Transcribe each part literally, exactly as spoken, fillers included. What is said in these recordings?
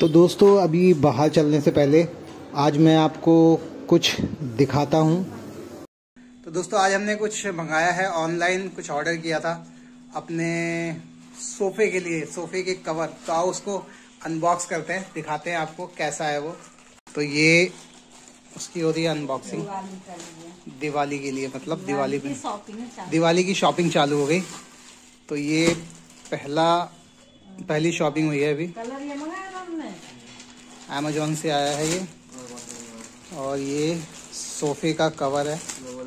तो दोस्तों अभी बाहर चलने से पहले आज मैं आपको कुछ दिखाता हूँ। तो दोस्तों आज हमने कुछ मंगाया है ऑनलाइन, कुछ ऑर्डर किया था अपने सोफे के लिए, सोफे के कवर। तो आओ उसको अनबॉक्स करते हैं, दिखाते हैं आपको कैसा है वो। तो ये उसकी हो रही है अनबॉक्सिंग दिवाली के लिए, मतलब दिवाली पे दिवाली की शॉपिंग चालू हो गई। तो ये पहला पहली शॉपिंग हुई है अभी, अमेजोन से आया है ये। और ये सोफे का कवर है,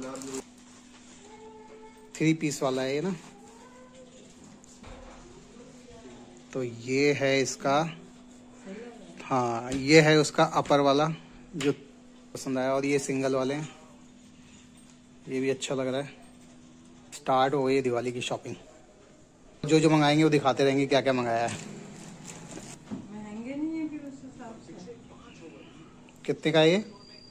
थ्री पीस वाला है ये ना। तो ये है इसका, हाँ ये है उसका अपर वाला जो पसंद आया। और ये सिंगल वाले हैं, ये भी अच्छा लग रहा है। स्टार्ट हो गई दिवाली की शॉपिंग। जो जो मंगाएंगे वो दिखाते रहेंगे क्या क्या मंगाया है। महंगे नहीं है फिर उस हिसाब से। कितने का है ये?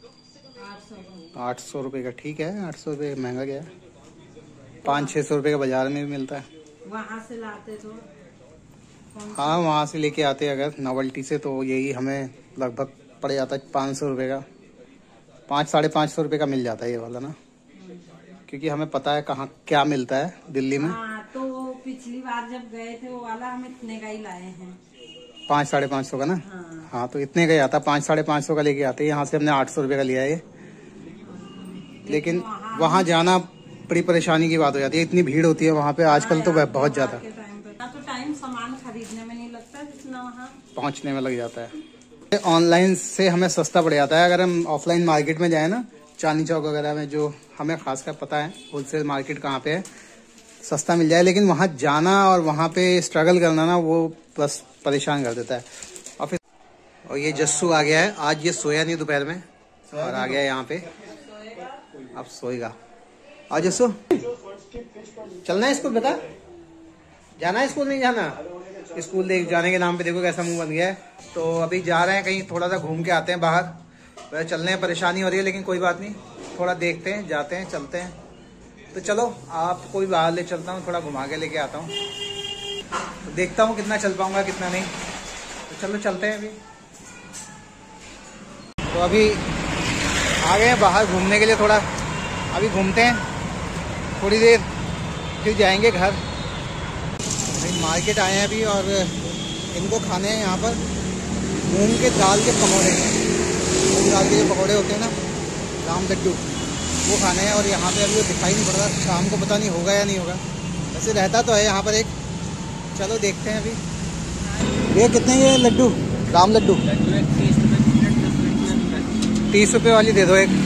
आठ आठ सौ रुपये का। ठीक है, आठ सौ रुपये महंगा गया है। पाँच छः सौ रुपये का बाजार में भी मिलता है। वहाँ से लाते तो हाँ वहाँ से लेके आते अगर नॉवेल्टी से, तो यही हमें लगभग पड़ जाता है पाँच सौ रुपये का। पाँच साढ़े पाँच सौ रुपये का मिल जाता है ये वाला ना, क्योंकि हमें पता है कहाँ क्या मिलता है दिल्ली में। हाँ, तो पिछली बार जब गए थे वो वाला हम इतने का ही लाए हैं, पाँच साढ़े पाँच सौ का ना। हाँ, हाँ तो इतने का ही आता, पाँच साढ़े पाँच सौ का लेके आते हैं। यहाँ से हमने आठ सौ रुपये का लिया है ये। लेकिन वहाँ जाना बड़ी परेशानी की बात हो जाती है, इतनी भीड़ होती है वहाँ पे आजकल। तो वह बहुत ज्यादा तो टाइम सामान खरीदने में नहीं लगता जितना वहाँ पहुँचने में लग जाता है। ऑनलाइन से हमें सस्ता पड़ जाता है। अगर हम ऑफलाइन मार्केट में जाए ना, चांदनी चौक वगैरह में, जो हमें खासकर पता है होलसेल मार्केट कहाँ पे है, सस्ता मिल जाए। लेकिन वहाँ जाना और वहाँ पे स्ट्रगल करना ना, वो बस परेशान कर देता है। और फिर और ये जस्सू आ गया है। आज ये सोया नहीं दोपहर में और आ गया है यहाँ पे, अब सोएगा। और जस्सू चलना है स्कूल, बता जाना है स्कूल नहीं जाना? स्कूल देख जाने के नाम पे देखो कैसा मुंह बन गया है। तो अभी जा रहे हैं कहीं, थोड़ा सा घूम के आते हैं बाहर। वैसे चलने में परेशानी हो रही है लेकिन कोई बात नहीं, थोड़ा देखते हैं, जाते हैं, चलते हैं। तो चलो आपको भी बाहर ले चलता हूँ, थोड़ा घुमा के लेके आता हूँ। तो देखता हूँ कितना चल पाऊंगा कितना नहीं। तो चलो चलते हैं अभी। तो अभी आ गए हैं बाहर घूमने के लिए, थोड़ा अभी घूमते हैं थोड़ी देर, फिर जाएंगे घर। भाई मार्केट आए हैं अभी और इनको खाने हैं यहाँ पर मूंग के दाल के पकौड़े। मूंग दाल के जो पकौड़े होते हैं ना, राम लड्डू, वो खाने हैं। और यहाँ पे अभी वो दिखाई नहीं पड़ रहा, शाम को पता नहीं होगा या नहीं होगा। वैसे रहता तो है यहाँ पर एक, चलो देखते हैं अभी। ये कितने ये लड्डू, राम लड्डू? तीस रुपये वाली दे दो एक।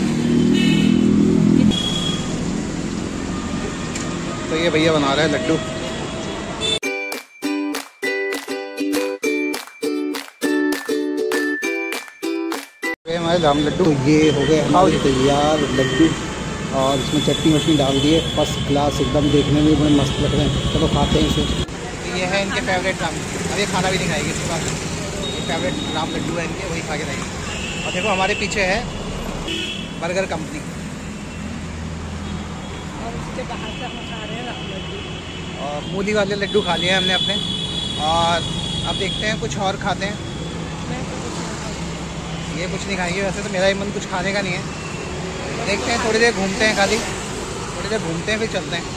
तो ये भैया बना रहा है लड्डू। हमारे राम लड्डू तो ये हो गए हमारे तैयार लड्डू, और इसमें चटनी वटनी डाल दिए, फर्स्ट क्लास एकदम, देखने में बड़े मस्त लग रहे हैं। चलो खाते हैं इसे। तो ये है इनके फेवरेट राम, अब ये खाना भी नहीं खाएगी इसके बाद। ये फेवरेट राम लड्डू है इनके, वही खा के रहेंगे। और देखो हमारे पीछे है बर्गर कंपनी, और उसके बाहर से हम खा रहे हैं राम लड्डू। और मूली वाले लड्डू खा लिए हमने अपने, और अब देखते हैं कुछ और खाते हैं। मैं तो कुछ नहीं खाऊंगी। ये कुछ नहीं खाएंगे, वैसे तो मेरा ही मन कुछ खाने का नहीं है। देखते हैं, थोड़ी देर घूमते हैं, खाली थोड़ी देर घूमते हैं फिर चलते हैं।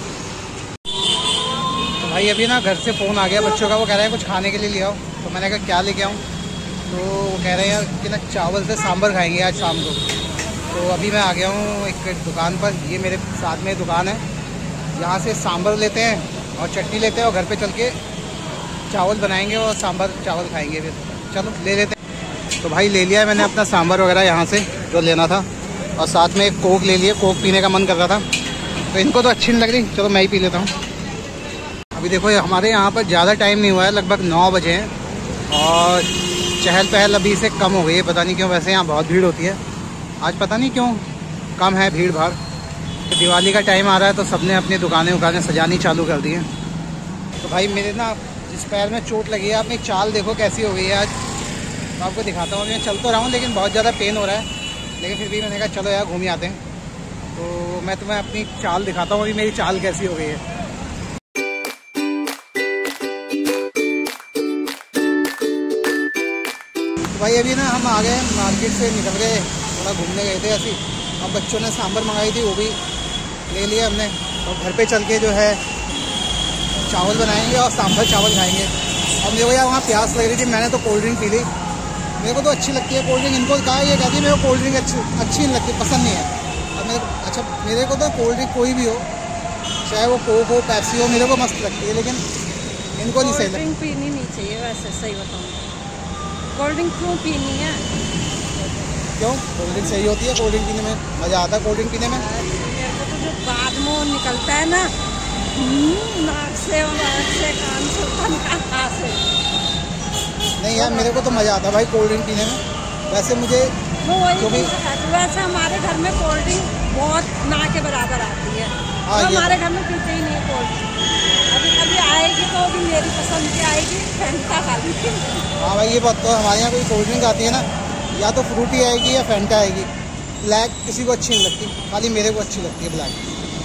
तो भाई अभी ना घर से फ़ोन आ गया बच्चों का, वो कह रहे हैं कुछ खाने के लिए ले आओ। तो मैंने कहा क्या लेके आऊँ? तो वो कह रहे हैं यार कि ना चावल से सांभर खाएंगे आज शाम को। तो अभी मैं आ गया हूँ एक दुकान पर, ये मेरे साथ में दुकान है, यहाँ से सांभर लेते हैं और चटनी लेते हैं और घर पे चल के चावल बनाएंगे और सांभर चावल खाएंगे। फिर चलो ले लेते हैं। तो भाई ले लिया है मैंने अपना सांभर वगैरह यहाँ से जो लेना था, और साथ में एक कोक ले लिए। कोक पीने का मन कर रहा था, तो इनको तो अच्छी नहीं लग रही, चलो मैं ही पी लेता हूँ। अभी देखो हमारे यहाँ पर ज़्यादा टाइम नहीं हुआ है, लगभग नौ बजे हैं, और चहल पहल अभी से कम हो गई है, पता नहीं क्यों। वैसे यहाँ बहुत भीड़ होती है, आज पता नहीं क्यों कम है भीड़ भाड़। दिवाली का टाइम आ रहा है तो सबने अपनी दुकानें उकानें सजानी चालू कर दी हैं। तो भाई मेरे ना जिस पैर में चोट लगी है, अपनी चाल देखो कैसी हो गई है आज। तो आपको दिखाता हूँ, मैं चल तो रहा हूँ लेकिन बहुत ज़्यादा पेन हो रहा है, लेकिन फिर भी मैंने कहा चलो यार घूम आते हैं। तो मैं तुम्हें अपनी चाल दिखाता हूँ अभी मेरी चाल कैसी हो गई है। भाई अभी ना हम आ गए मार्केट से, निकल गए, थोड़ा घूमने गए थे ऐसे। अब बच्चों ने सांभर मंगाई थी, वो भी ले लिया हमने। और घर पे चल के जो है चावल बनाएंगे और सांभर चावल खाएंगे। अब मेरे को यार वहाँ प्यास लग रही थी, मैंने तो कोल्ड ड्रिंक पी ली। मेरे को तो अच्छी लगती है कोल्ड ड्रिंक, इनको कहा ये कहती है मेरे को कोल्ड ड्रिंक अच्छी अच्छी नहीं लगती, पसंद नहीं है। अब मेरे को अच्छा मेरे को तो कोल्ड ड्रिंक कोई भी हो, चाहे वो कोक हो पेप्सी हो, मेरे को मस्त लगती है, लेकिन इनको नहीं सही लगती। कोल्ड ड्रिंक पीनी नहीं चाहिए वैसे, सही बताऊँ कोल्ड ड्रिंक क्यों पीनी है? क्यों? कोल्ड ड्रिंक सही होती है, कोल्ड ड्रिंक पीने में मज़ा आता है, कोल्ड ड्रिंक पीने में। मेरे को तो जो बाद में निकलता है ना नाक से और आँख से कान से कान कहाँ से, नहीं यार मेरे को तो मज़ा आता है भाई कोल्ड ड्रिंक पीने में। वैसे मुझे वो वही जो भी वैसे हमारे घर में कोल्ड ड्रिंक बहुत ना के बराबर आती है, हाँ, तो ये हमारे घर में पीते ही नहीं है कोल्ड ड्रिंक। अभी कभी आएगी तो भी मेरी पसंद की आएगी, फैंटा खा लीजिए। हाँ भाई ये बात तो हमारे यहाँ कोई कोल्ड ड्रिंक आती है ना, या तो फ्रूटी आएगी या फैंटा आएगी। ब्लैक किसी को अच्छी नहीं लगती, खाली मेरे को अच्छी लगती है ब्लैक।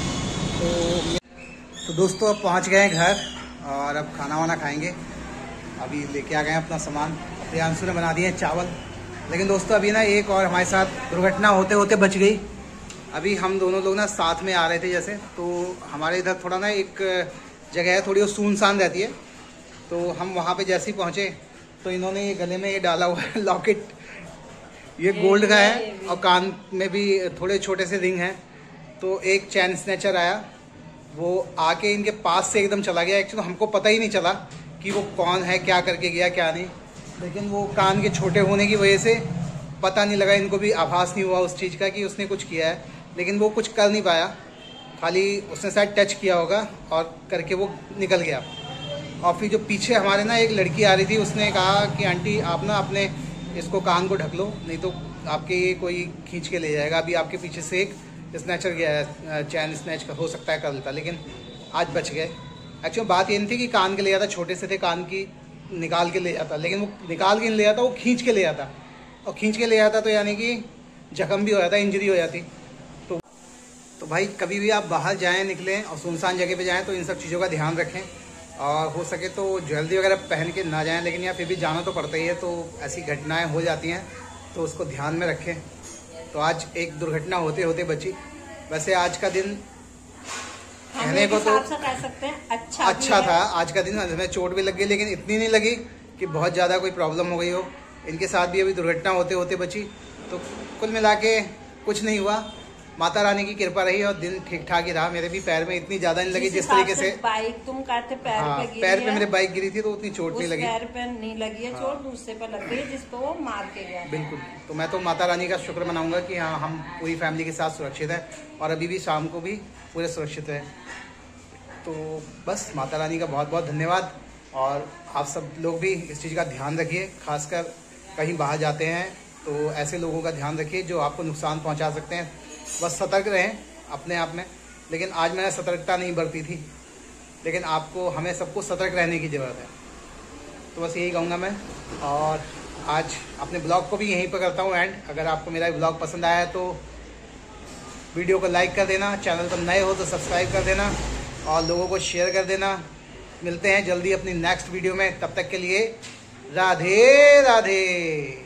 तो तो दोस्तों अब पहुँच गए हैं घर और अब खाना वाना खाएंगे। अभी लेके आ गए हैं अपना सामान। प्रियांशु ने बना दिए हैं चावल, लेकिन दोस्तों अभी ना एक और हमारे साथ दुर्घटना होते होते बच गई। अभी हम दोनों लोग ना साथ में आ रहे थे जैसे, तो हमारे इधर थोड़ा ना एक जगह है, थोड़ी वो सुनसान रहती है। तो हम वहाँ पे जैसे ही पहुँचे तो इन्होंने ये गले में ये डाला हुआ है लॉकेट, ये गोल्ड का है और कान में भी थोड़े छोटे से रिंग हैं। तो एक चैन स्नैचर आया, वो आके इनके पास से एकदम चला गया। एक्चुअली हमको पता ही नहीं चला कि वो कौन है, क्या करके गया क्या नहीं, लेकिन वो कान के छोटे होने की वजह से पता नहीं लगा, इनको भी आभास नहीं हुआ उस चीज़ का कि उसने कुछ किया है। लेकिन वो कुछ कर नहीं पाया, खाली उसने शायद टच किया होगा और करके वो निकल गया। और फिर जो पीछे हमारे ना एक लड़की आ रही थी, उसने कहा कि आंटी आप ना अपने इसको कान को ढक लो, नहीं तो आपके ये कोई खींच के ले जाएगा। अभी आपके पीछे से एक स्नैचर गया है, चैन स्नैच का हो सकता है कर लेता, लेकिन आज बच गए। एक्चुअली बात ये नहीं थी कि कान के ले जाता, छोटे से थे कान की निकाल के ले जाता, लेकिन वो निकाल के नहीं ले जाता, वो खींच के ले जाता। और खींच के ले जाता तो यानी कि जख्म भी हो जाता, इंजरी हो जाती। तो तो भाई कभी भी आप बाहर जाएं, निकलें और सुनसान जगह पे जाएं तो इन सब चीज़ों का ध्यान रखें। और हो सके तो ज्वेलरी वगैरह पहन के ना जाएं, लेकिन यार फिर भी जाना तो पड़ता ही है, तो ऐसी घटनाएं हो जाती हैं तो उसको ध्यान में रखें। तो आज एक दुर्घटना होते होते बची। वैसे आज का दिन कहने को तो कह सकते हैं अच्छा अच्छा था। आज का दिन हमें चोट भी लग गई, लेकिन इतनी नहीं लगी कि बहुत ज़्यादा कोई प्रॉब्लम हो गई हो। इनके साथ भी अभी दुर्घटना होते होते बची, तो कुल मिला के कुछ नहीं हुआ। माता रानी की कृपा रही और दिन ठीक ठाक ही रहा। मेरे भी पैर में इतनी ज्यादा नहीं लगी जिस तरीके से बाइक तुम कहते पैर हाँ, पे गिरी पैर पे है। मेरे बाइक गिरी थी तो उतनी चोट नहीं लगी, पैर पे नहीं लगी है चोट, दूसरे पे लग गई जिसको वो मार के गया। बिल्कुल। तो मैं तो माता रानी का शुक्र मनाऊंगा कि हाँ हम पूरी फैमिली के साथ सुरक्षित है और अभी भी शाम को भी पूरे सुरक्षित है। तो बस माता रानी का बहुत बहुत धन्यवाद। और आप सब लोग भी इस चीज़ का ध्यान रखिए, खासकर कहीं बाहर जाते हैं तो ऐसे लोगों का ध्यान रखिए जो आपको नुकसान पहुंचा सकते हैं। बस सतर्क रहें अपने आप में। लेकिन आज मैंने सतर्कता नहीं बरती थी, लेकिन आपको हमें सबको सतर्क रहने की ज़रूरत है। तो बस यही कहूँगा मैं। और आज अपने ब्लॉग को भी यहीं पर करता हूँ एंड। अगर आपको मेरा ब्लॉग पसंद आया है तो वीडियो को लाइक कर देना, चैनल पर नए हो तो सब्सक्राइब कर देना और लोगों को शेयर कर देना। मिलते हैं जल्दी अपनी नेक्स्ट वीडियो में, तब तक के लिए राधे राधे।